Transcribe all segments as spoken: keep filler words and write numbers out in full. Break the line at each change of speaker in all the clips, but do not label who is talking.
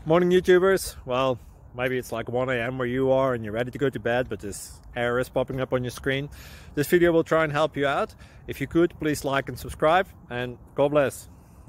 Morning YouTubers. Well, maybe it's like one A M where you are and you're ready to go to bed, but this error is popping up on your screen. This video will try and help you out. If you could, please like and subscribe, and God bless.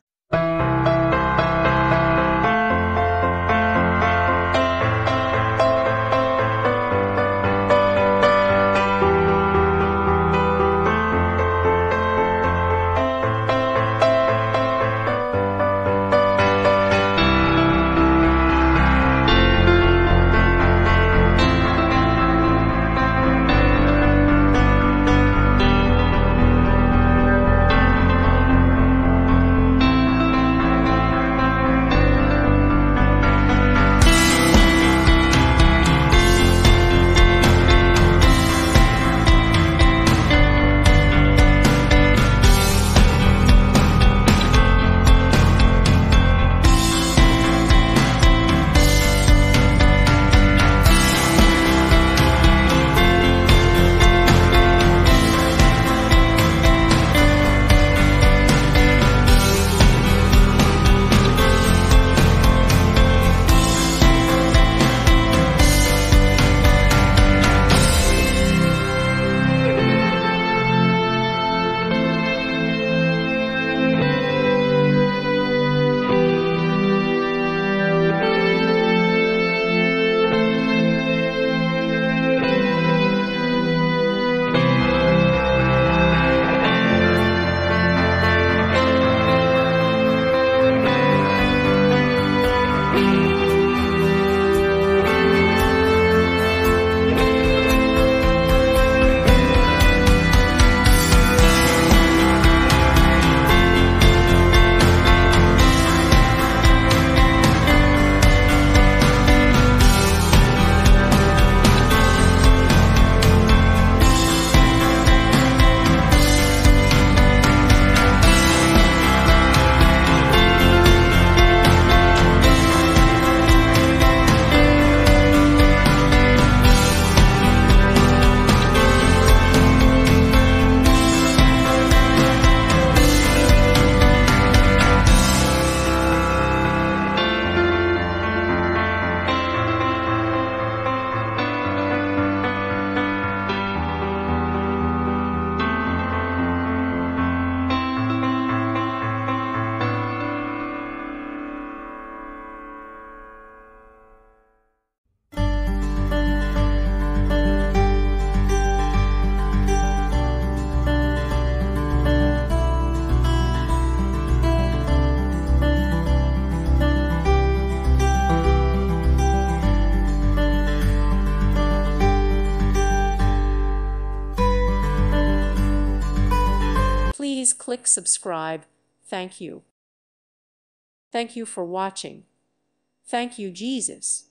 Please click subscribe. Thank you. Thank you for watching. Thank you, Jesus.